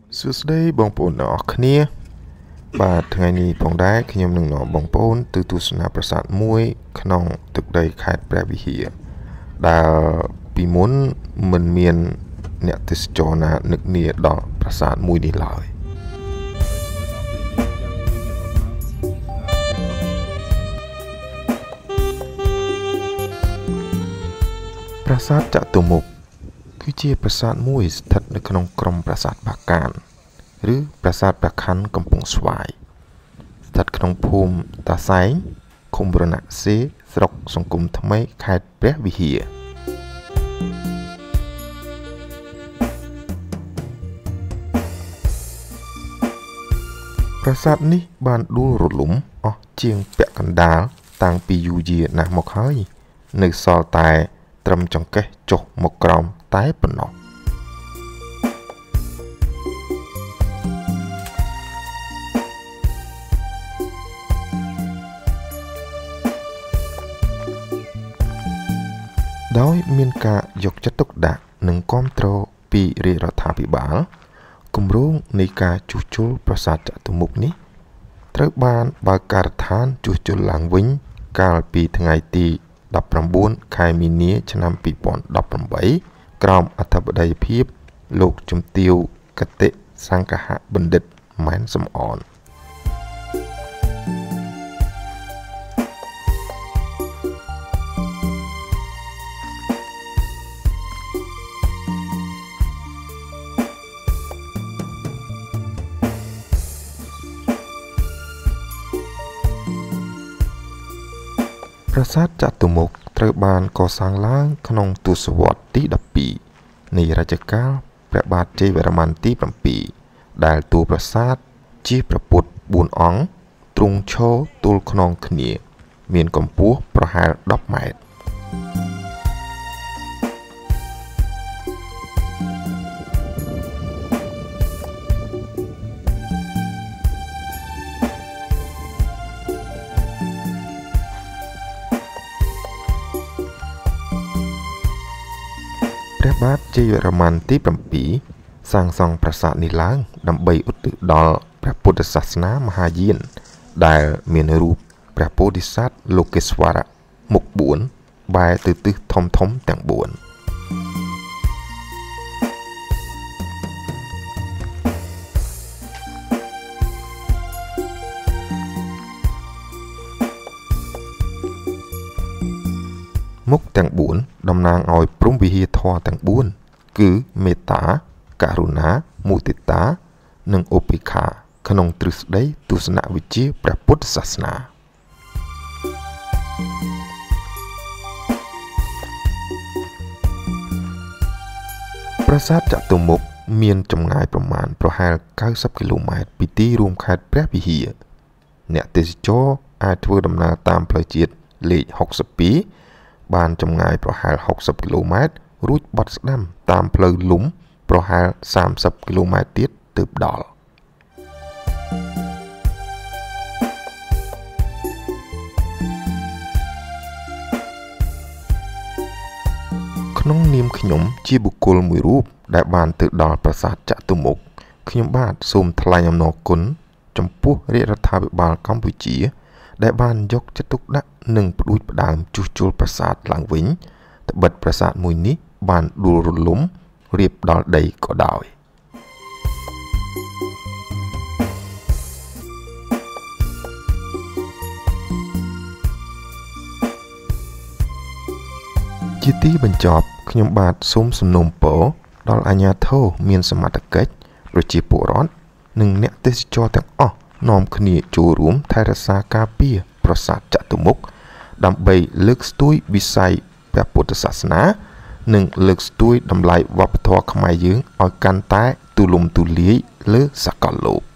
សួស្តីបងប្អូនទាំងអស់គ្នាបាទថ្ងៃនេះផងដែរខ្ញុំនឹងនាំបងប្អូនទៅទស្សនាប្រាសាទមួយក្នុងទឹកដីខេត្តព្រះវិហារដែលពីមុនមិនមានអ្នកទេសចរណានឹកនាដល់ប្រាសាទមួយនេះឡើយប្រាសាទចតុមុខគឺជាប្រាសាទមួយស្ថិតនៅក្នុងក្រុមប្រាសាទបាកានឬប្រាសាទព្រះខ័នកំពង់ស្វាយស្ថិតក្នុងភូមិតាសែងឃុំរណសេស្រុកសង្គមថ្មីខេត្តព្រះវិហារប្រាសាទនេះបានដួលរលំអស់ជាងពាក់កណ្ដាលតាំងពីយូរយារណាស់មកហើយនៅសល់តែត្រឹមចង្កេះចុះមកក្រោមតែប៉ុណ្ណោះដោយមានការយកចិត្តទុកដាក់និងគាំទ្រពីរាជរដ្ឋាភិបាលគម្រោងនៃការជួសជុលប្រាសាទចតុមុខនេះត្រូវបានបើកការដ្ឋានជួសជុលឡើងវិញកាលពីថ្ងៃទី19 ខែមីនាឆ្នាំ2018ក្រោមអធិបតីភាពលោកជំទាវកតិសង្ឃហបណ្ឌិតម៉ែនសំអនប្រាសាទចតុមុខត្រូវបានកសាងឡើងក្នុងទសវត្សរ៍ទី12នៃរជ្ជកាលព្រះបាទជ័យវរ្ម័នទី7ដែលតួប្រាសាទជាព្រះពុទ្ធ4អង្គទ្រង់ឈរទល់ខ្នងគ្នាមានកម្ពស់ប្រហែល10ម៉ែត្រព្រះបាទជ័យវរ្ម័នទី7សាងសង់ប្រាសាទនេះឡើងដើម្បីឧទ្ទិសដល់ព្រះពុទ្ធសាសនាមហាយានដែលមានរូបព្រះពោធិសត្វលោកេស្វរៈមុខ4បែរទៅទិសធំទាំង4មុខទាំង4តំណាងឲ្យព្រហ្មវិហារធម៌ទាំង4គឺមេត្តា ករុណា មុទិតា និងឧបេក្ខាក្នុងទ្រឹស្ដីទស្សនវិជ្ជាព្រះពុទ្ធសាសនាប្រាសាទចតុមុខមានចម្ងាយប្រមាណប្រហែល90គីឡូម៉ែត្រពីទីរួមខេត្តព្រះវិហារអ្នកទេសចរអាចធ្វើដំណើរតាមផ្លូវជាតិលេខ62បានចម្ងាយប្រហែល60គីឡូម៉ែត្ររួចបត់ស្ដាំតាមផ្លូវលំប្រហែល30គីឡូម៉ែត្រទៀតទើបដល់ក្នុងនាមខ្ញុំជាបុគ្គលមួយរូបដែលបានទៅដល់ប្រាសាទចតុមុខខ្ញុំបាទសូមថ្លែងអំណរគុណចំពោះរាជរដ្ឋាភិបាលកម្ពុជាដែលបានយកចិត្តទុកដាក់និងផ្ដួចផ្ដើមជួសជុលប្រាសាទឡើងវិញត្បិតប្រាសាទមួយនេះបានដួលរលំរាបដល់ដីក៏ដោយជាទីបញ្ចប់ខ្ញុំបាទសូមសំណូមពរដល់អាជ្ញាធរមានសមត្ថកិច្ចប្រជាពលរដ្ឋនិងអ្នកទេសចរទាំងអស់នាំគ្នាចូលរួមថែរក្សាការពារប្រាសាទចតុមុខដើម្បីលើកស្ទួយវិស័យព្រះពុទ្ធសាសនានិងលើកស្ទួយតម្លៃវប្បធម៌ខ្មែរយើងឲ្យកាន់តែទូលំទូលាយលើសកលលោក